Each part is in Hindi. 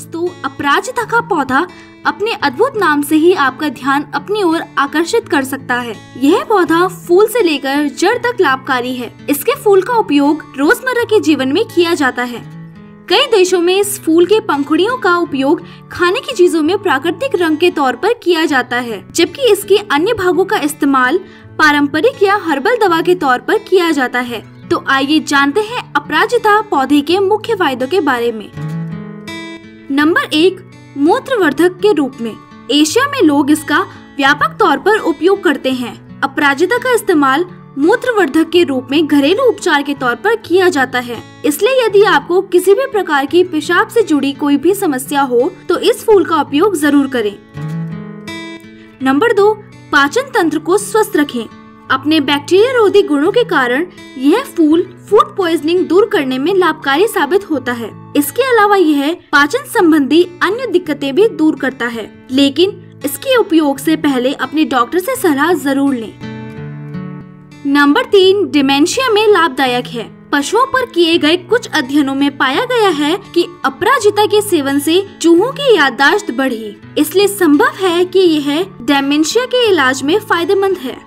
दोस्तों, अपराजिता का पौधा अपने अद्भुत नाम से ही आपका ध्यान अपनी ओर आकर्षित कर सकता है। यह पौधा फूल से लेकर जड़ तक लाभकारी है। इसके फूल का उपयोग रोजमर्रा के जीवन में किया जाता है। कई देशों में इस फूल के पंखुड़ियों का उपयोग खाने की चीजों में प्राकृतिक रंग के तौर पर किया जाता है, जबकि इसके अन्य भागों का इस्तेमाल पारंपरिक या हर्बल दवा के तौर पर किया जाता है। तो आइए जानते हैं अपराजिता पौधे के मुख्य फायदों के बारे में। नंबर 1, मूत्रवर्धक के रूप में। एशिया में लोग इसका व्यापक तौर पर उपयोग करते हैं। अपराजिता का इस्तेमाल मूत्रवर्धक के रूप में घरेलू उपचार के तौर पर किया जाता है। इसलिए यदि आपको किसी भी प्रकार की पेशाब से जुड़ी कोई भी समस्या हो तो इस फूल का उपयोग जरूर करें। नंबर 2, पाचन तंत्र को स्वस्थ रखें। अपने बैक्टीरिया रोधी गुणों के कारण यह फूल फूड पॉइजनिंग दूर करने में लाभकारी साबित होता है। इसके अलावा यह पाचन संबंधी अन्य दिक्कतें भी दूर करता है, लेकिन इसके उपयोग से पहले अपने डॉक्टर से सलाह जरूर लें। नंबर 3, डिमेंशिया में लाभदायक है। पशुओं पर किए गए कुछ अध्ययनों में पाया गया है कि अपराजिता के सेवन से चूहों की याददाश्त बढ़ी, इसलिए संभव है कि यह डिमेंशिया के इलाज में फायदेमंद है।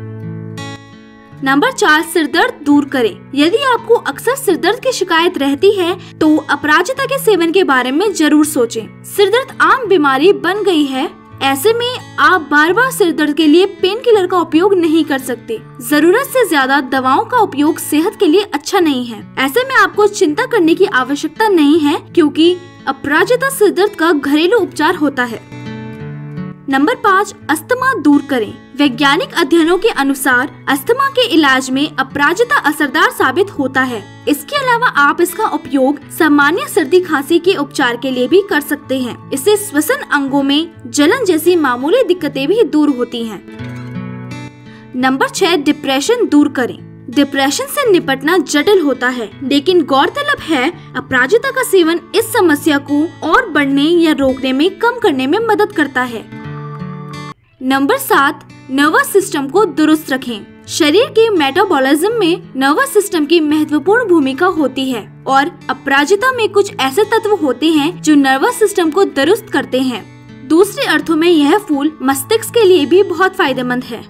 नंबर 4, सिरदर्द दूर करें। यदि आपको अक्सर सिरदर्द की शिकायत रहती है तो अपराजिता के सेवन के बारे में जरूर सोचें। सिरदर्द आम बीमारी बन गई है, ऐसे में आप बार बार सिरदर्द के लिए पेन किलर का उपयोग नहीं कर सकते। जरूरत से ज्यादा दवाओं का उपयोग सेहत के लिए अच्छा नहीं है। ऐसे में आपको चिंता करने की आवश्यकता नहीं है, क्योंकि अपराजिता सिरदर्द का घरेलू उपचार होता है। नंबर 5, अस्थमा दूर करें। वैज्ञानिक अध्ययनों के अनुसार अस्थमा के इलाज में अपराजिता असरदार साबित होता है। इसके अलावा आप इसका उपयोग सामान्य सर्दी खांसी के उपचार के लिए भी कर सकते हैं। इससे श्वसन अंगों में जलन जैसी मामूली दिक्कतें भी दूर होती हैं। नंबर 6, डिप्रेशन दूर करें। डिप्रेशन से निपटना जटिल होता है, लेकिन गौरतलब है अपराजिता का सेवन इस समस्या को और बढ़ने या रोकने में कम करने में मदद करता है। नंबर 7, नर्वस सिस्टम को दुरुस्त रखें। शरीर के मेटाबॉलिज्म में नर्वस सिस्टम की महत्वपूर्ण भूमिका होती है और अपराजिता में कुछ ऐसे तत्व होते हैं जो नर्वस सिस्टम को दुरुस्त करते हैं। दूसरे अर्थों में यह फूल मस्तिष्क के लिए भी बहुत फायदेमंद है।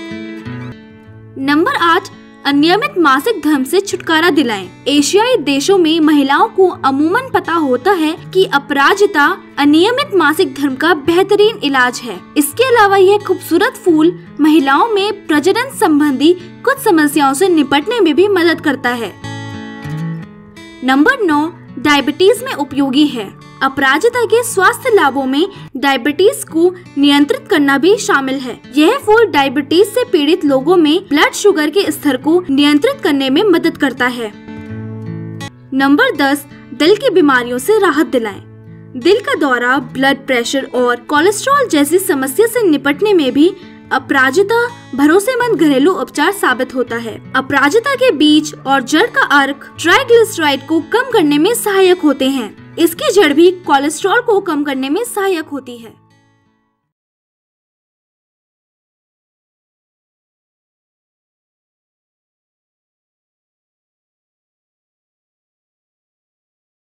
नंबर 8, अनियमित मासिक धर्म से छुटकारा दिलाएं। एशियाई देशों में महिलाओं को अमूमन पता होता है कि अपराजिता अनियमित मासिक धर्म का बेहतरीन इलाज है। इसके अलावा यह खूबसूरत फूल महिलाओं में प्रजनन संबंधी कुछ समस्याओं से निपटने में भी मदद करता है। नंबर 9, डायबिटीज में उपयोगी है। अपराजिता के स्वास्थ्य लाभों में डायबिटीज को नियंत्रित करना भी शामिल है। यह फूल डायबिटीज से पीड़ित लोगों में ब्लड शुगर के स्तर को नियंत्रित करने में मदद करता है। नंबर 10, दिल की बीमारियों से राहत दिलाएं। दिल का दौरा, ब्लड प्रेशर और कोलेस्ट्रॉल जैसी समस्या से निपटने में भी अपराजिता भरोसेमंद घरेलू उपचार साबित होता है। अपराजिता के बीज और जड़ का अर्क ट्राइग्लिसराइड को कम करने में सहायक होते हैं। इसकी जड़ भी कोलेस्ट्रॉल को कम करने में सहायक होती है।